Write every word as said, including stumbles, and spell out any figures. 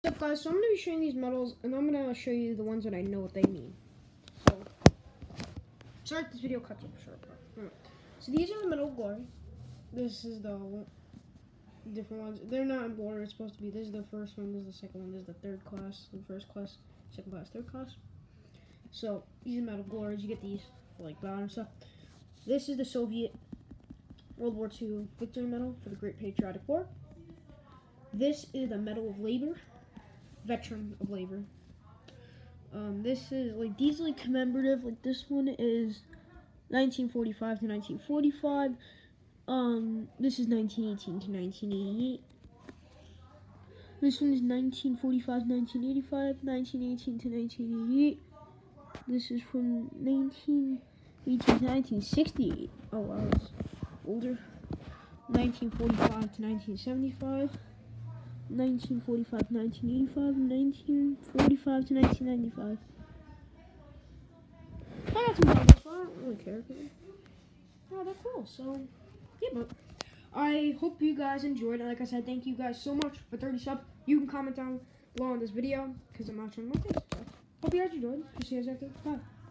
What's up, guys? So I'm going to be showing these medals, and I'm going to show you the ones that I know what they mean. So, sorry if this video cuts up short, but so these are the Medal of Glory. This is the different ones. They're not in order. It's supposed to be. This is the first one. This is the second one. This is the third class. The first class, second class, third class. So these are Medal of Glories. You get these for like battle and stuff. This is the Soviet World War Two Victory Medal for the Great Patriotic War. This is the Medal of Labor. Veteran of Labor. Um, this is like these are like commemorative. Like this one is nineteen forty-five to nineteen forty-five. Um, this is nineteen eighteen to nineteen eighty-eight. This one is nineteen forty-five to nineteen eighty-five, nineteen eighteen to nineteen eighty-eight. This is from nineteen eighteen to nineteen sixty-eight. Oh wow, that's older. nineteen forty-five to nineteen seventy-five. nineteen forty-five to nineteen eighty-five, nineteen forty-five to nineteen ninety-five. I got some medals, so I don't really care. Oh, they're cool. So, yeah, but I hope you guys enjoyed it. Like I said, thank you guys so much for thirty subs. You can comment down below on this video because I'm not showing my face. So, hope you guys enjoyed. See you guys after. Bye.